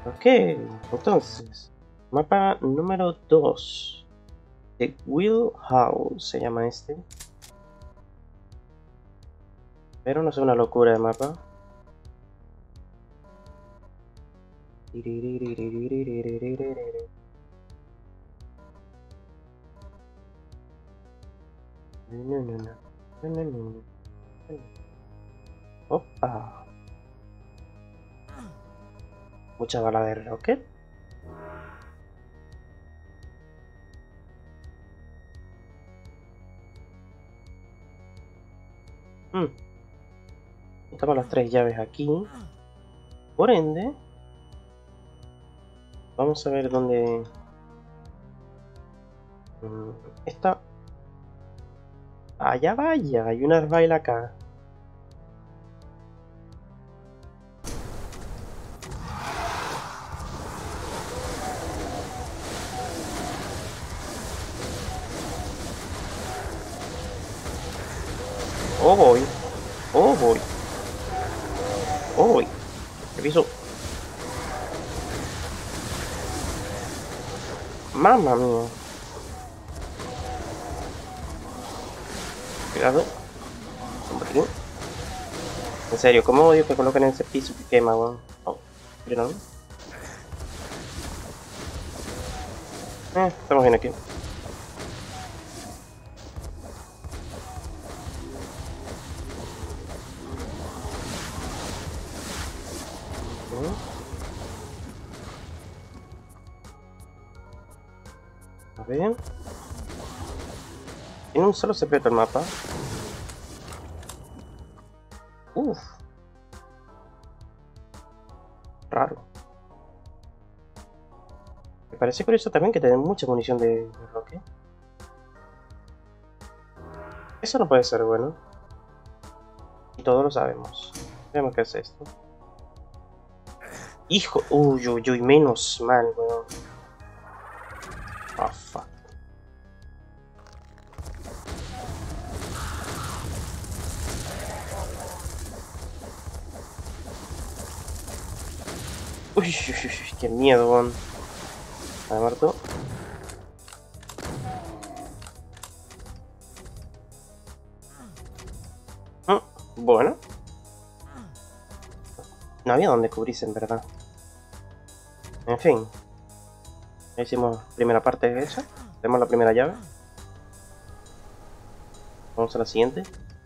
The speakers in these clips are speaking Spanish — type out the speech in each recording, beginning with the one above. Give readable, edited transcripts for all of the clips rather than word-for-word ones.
Ok, entonces, mapa número 2. The Wheel House se llama este. Pero no es una locura de mapa. Opa. Mucha bala de rocket. Estamos las 3 llaves aquí. Por ende, vamos a ver dónde está. Allá vaya, hay una baila acá. Oh boy, oh boy, oh boy. ¿Qué piso? Mamma mía. Cuidado. Hombre. En serio, ¿cómo odio que coloquen en ese piso que quema, weón? Oh, pero no. Estamos bien aquí. A ver. Tiene un solo secreto el mapa. Uff. Raro. Me parece curioso también que te den mucha munición de roque. Eso no puede ser bueno. Y todos lo sabemos. Veamos qué es esto. Hijo. Uy, uy, uy, menos mal, weón. Oh, fuck. Uy, uy, uy, qué miedo, weón. ¿Ha muerto? Bueno. No había donde cubrirse, en verdad. En fin. Ya hicimos la primera parte de esa. Tenemos la primera llave. Vamos a la siguiente.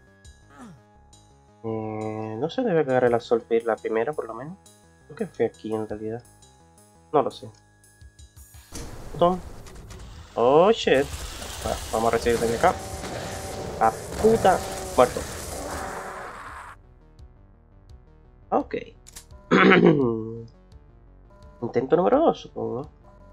No se debe cagar el Solfir la primera, por lo menos. Creo que fue aquí, en realidad. No lo sé. Botón. Oh, shit. Bueno, vamos a recibir desde acá. ¡A puta! Muerto. Ok. Intento número 2, supongo.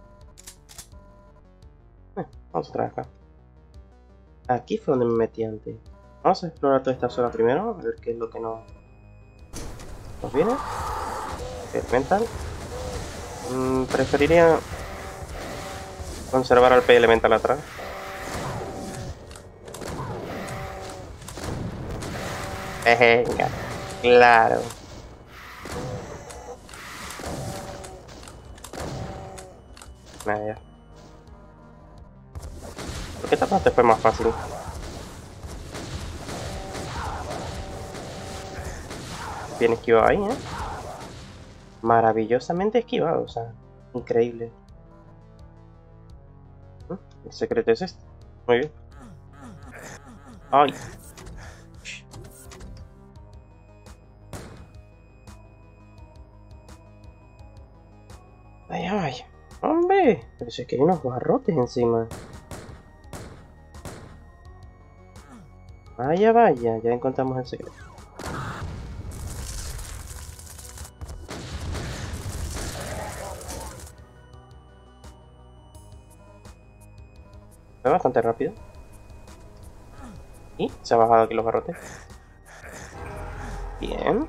Vamos a traer acá. Aquí fue donde me metí antes. Vamos a explorar toda esta zona primero, a ver qué es lo que nos viene. Elemental. Preferiría conservar al P elemental atrás. Venga, claro. Nada, ya. Porque esta parte fue más fácil. Bien esquivado ahí, ¿eh? Maravillosamente esquivado, o sea, increíble. El secreto es este. Muy bien. Ay. Ay, ay. Hombre, pero si es que hay unos barrotes encima. Vaya, vaya, ya encontramos el secreto. Fue bastante rápido. Y se ha bajado aquí los barrotes. Bien.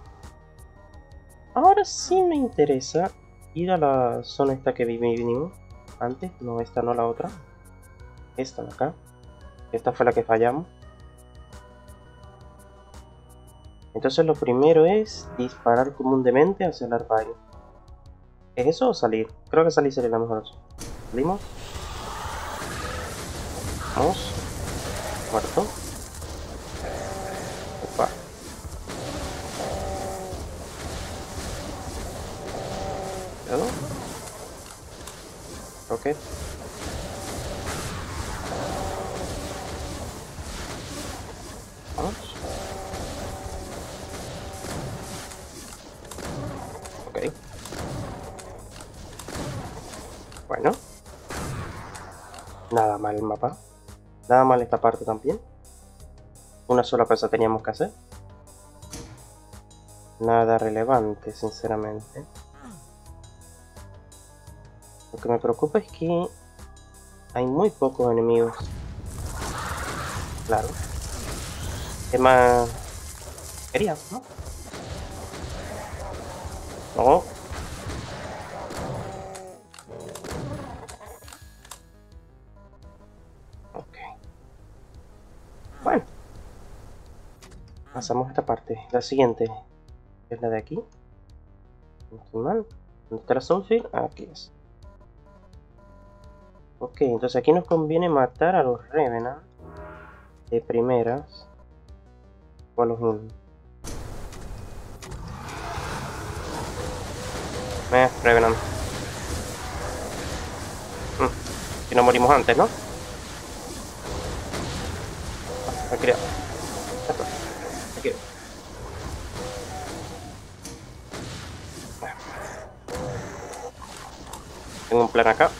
Ahora sí me interesa ir a la zona esta que vinimos antes. No, esta no, la otra. Esta de acá. Esta fue la que fallamos. Entonces lo primero es disparar comúnmente hacia el armario. ¿Es eso o salir? Creo que salir sería la mejor opción. Salimos. Vamos. Muerto. Opa. Cuidado. Rocket. Vamos. Ok. Bueno. Nada mal el mapa. Nada mal esta parte también. Una sola cosa teníamos que hacer. Nada relevante, sinceramente. Lo que me preocupa es que hay muy pocos enemigos. Claro. ¿Qué más querías, no? No. Ok. Bueno. Pasamos a esta parte. La siguiente. Es la de aquí. No estoy mal. ¿Dónde está la Soulfield? Aquí es. Ok, entonces aquí nos conviene matar a los Revenant de primeras. O a los Revenant. Si no morimos antes, ¿no? Aquí. Aquí. Tengo un plan acá.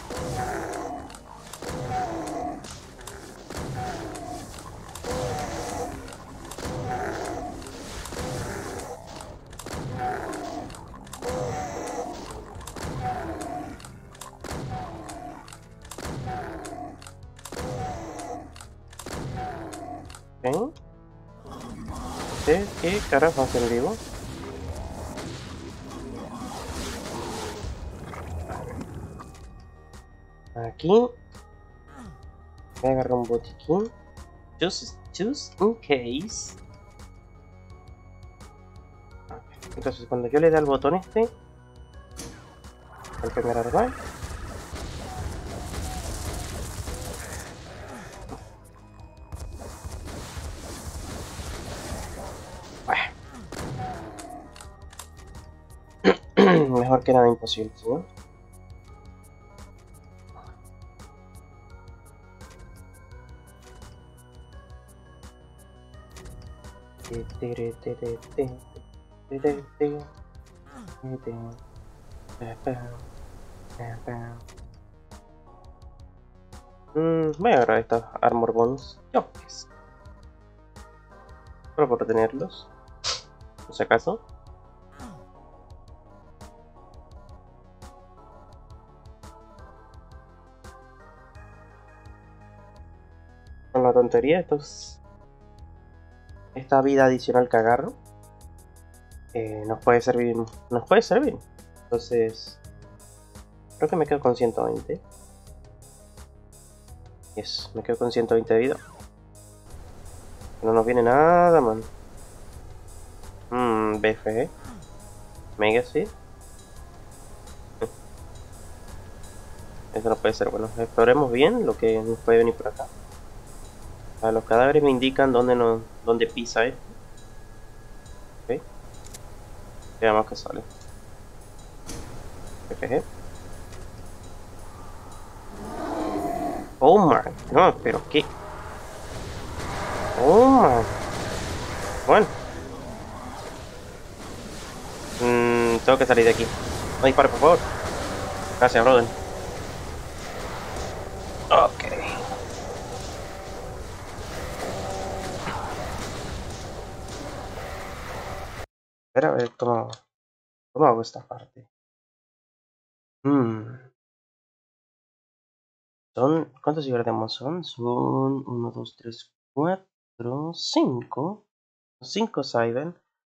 Ok. ¿Qué carajo hacen vivo? Aquí. Voy a agarrar un botiquín. Just in case. Entonces cuando yo le dé al botón este. El primer árbol. Mejor que nada imposible, ¿sí? Voy a agarrar estos Armor Bones. Yo, pues. Solo por tenerlos. Por si acaso. Con la tontería, esta vida adicional que agarro nos puede servir. Nos puede servir. Entonces, creo que me quedo con 120. Yes, me quedo con 120 de vida. No nos viene nada, man. BFG. Mega sí. Eso no puede ser. Bueno, exploremos bien lo que nos puede venir por acá. Los cadáveres me indican dónde pisa esto. Ok. Veamos qué sale. BFG. Oh my, no, pero qué. Oh my. Bueno. Tengo que salir de aquí. No dispare, por favor. Gracias, brother. Ok. Espera, a ver cómo hago esta parte. ¿Cuántos tenemos? Son 1, 2, 3, 4, 5. 5 Saiben.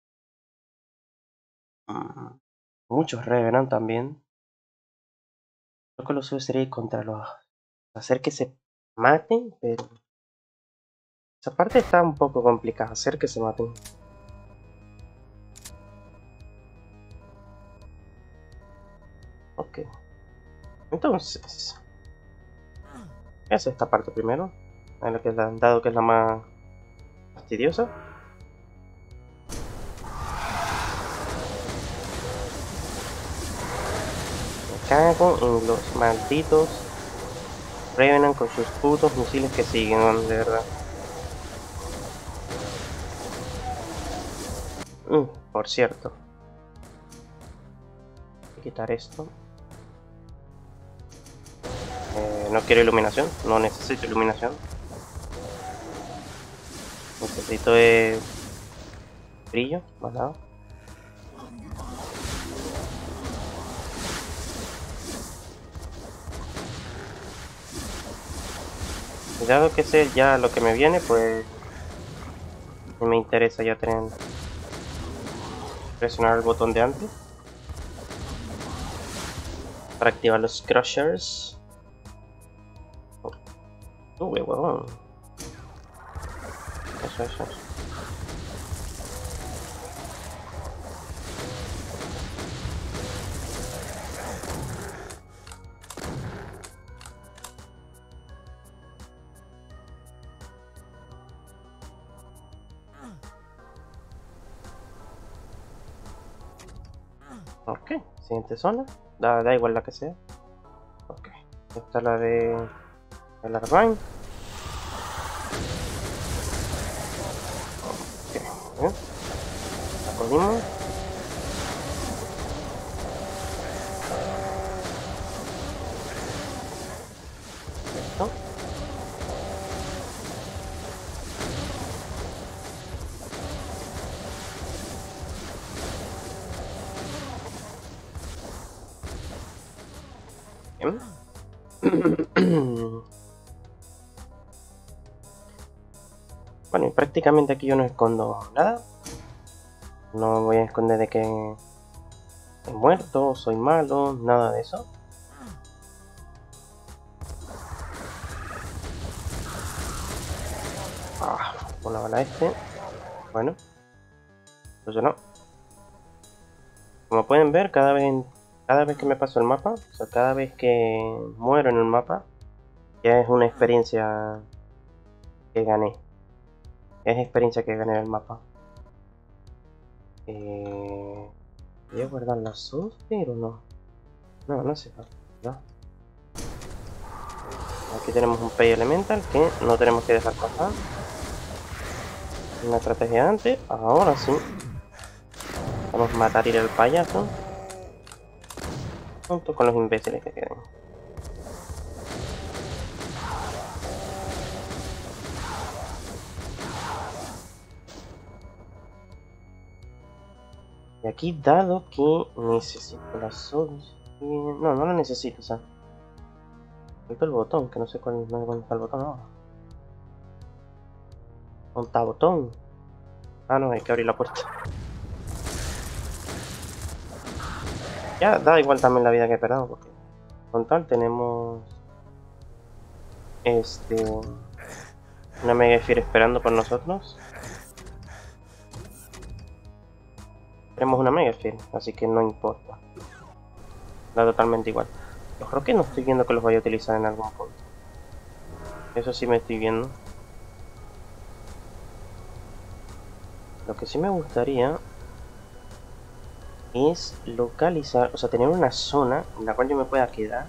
Muchos Revenant también. Creo que lo suyo sería ir contra los. Hacer que se maten, pero. Esa parte está un poco complicada. Hacer que se maten. Ok. Entonces, voy a hacer esta parte primero. A la que dado que es la más fastidiosa. Me cago en los malditos Revenant con sus putos misiles que siguen, man, de verdad. Por cierto. Voy a quitar esto. No quiero iluminación, no necesito iluminación. Necesito brillo, más nada. Y dado que sé ya lo que me viene, pues no me interesa ya tener presionar el botón de antes para activar los crushers. Huevón. Eso. Ok, siguiente zona. Da igual la que sea. Ok, esta es la de el Arvine. Ok, bien. La cogimos. Esto. Bien. Bueno, y prácticamente aquí yo no escondo nada. No voy a esconder de que he muerto, soy malo, nada de eso. Una bala este. Bueno, entonces no. Como pueden ver, cada vez que me paso el mapa, o sea, cada vez que muero en el mapa, ya es una experiencia que gané. Es experiencia que gané en el mapa. ¿Voy a guardar la software o no? No, no sé. No. Aquí tenemos un Pay Elemental que no tenemos que dejar pasar. Una estrategia antes. Ahora sí. Vamos a matar ir al payaso. Junto con los imbéciles que queden. Y aquí, dado que necesito la software... No, no la necesito, o sea. Necesito el botón, que no sé cuál está el botón ahora. ¿Dónde está el botón? Ah, no, hay que abrir la puerta. Ya da igual también la vida que he perdido, porque con tal tenemos una Mega Sphere esperando por nosotros. Tenemos una Mega Sphere, así que no importa. Da totalmente igual. Yo creo que no estoy viendo que los vaya a utilizar en algún punto. Eso sí me estoy viendo. Lo que sí me gustaría es localizar, o sea, tener una zona en la cual yo me pueda quedar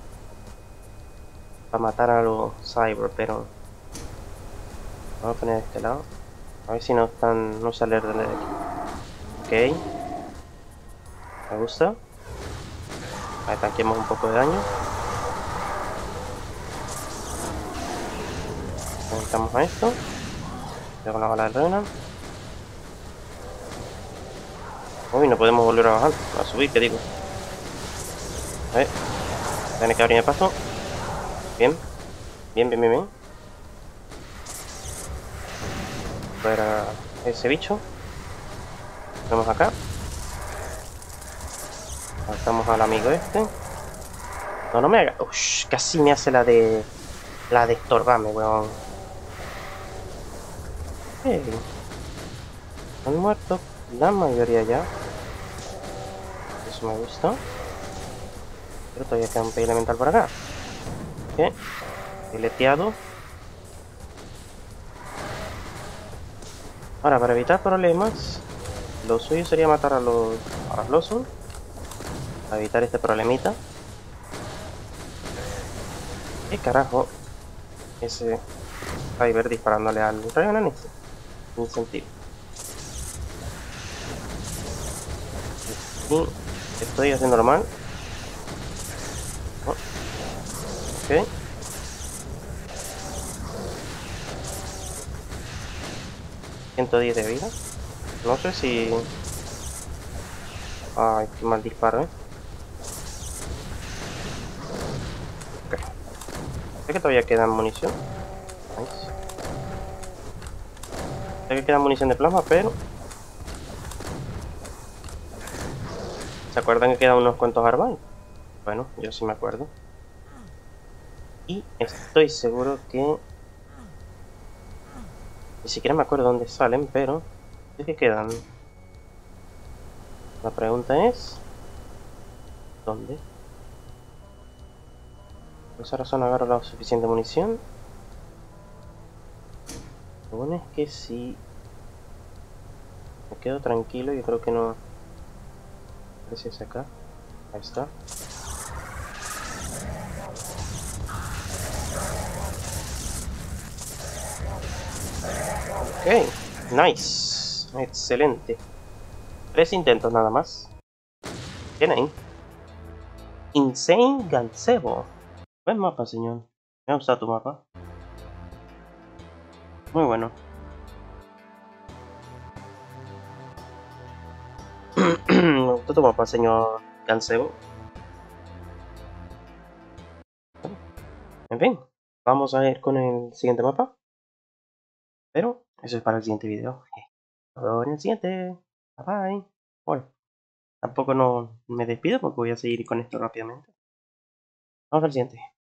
para matar a los cyber, pero vamos a poner de este lado. A ver si no se alertan de aquí. Ok. Me gusta. Ahí tanqueamos un poco de daño. Aumentamos a esto. Con la bala del Revenant. Uy, no podemos volver a bajar, a subir, que digo. A ver. Tiene que abrirme paso. Bien. Bien. Fuera ese bicho. Vamos acá. Pasamos al amigo este. No me haga. Ush, casi me hace la de estorbarme, weón. Han muerto la mayoría ya. Eso me gusta. Pero todavía queda un pay elemental por acá. Ok. Fileteado. Ahora, para evitar problemas, lo suyo sería matar a los Blossom. Para evitar este problemita. ¿Qué carajo? Ese Kyber disparándole al Revenant ese. Sin sentido. Y estoy haciendo normal. Oh, ok. $110 de vida. No sé si... Ay, qué mal disparo, Ok. Sé que todavía queda munición. Nice. Sé que queda munición de plasma, pero... ¿Se acuerdan que quedan unos cuantos Arbine? Bueno, yo sí me acuerdo. Y estoy seguro que... Ni siquiera me acuerdo dónde salen, pero... Sé que quedan. La pregunta es... ¿Dónde? Por esa razón agarro la suficiente munición. Lo bueno es que si... Me quedo tranquilo, yo creo que no... A ver si es acá. Ahí está. Ok, nice. Excelente. 3 intentos nada más. Bien ahí. Insane Gazebo. Buen mapa, señor. Me ha gustado tu mapa. Muy bueno. Me gustó tu mapa, señor Gazebo. En fin, vamos a ir con el siguiente mapa. Pero eso es para el siguiente video. Nos vemos en el siguiente. Bye bye. Bueno, tampoco no me despido porque voy a seguir con esto rápidamente. Vamos al siguiente.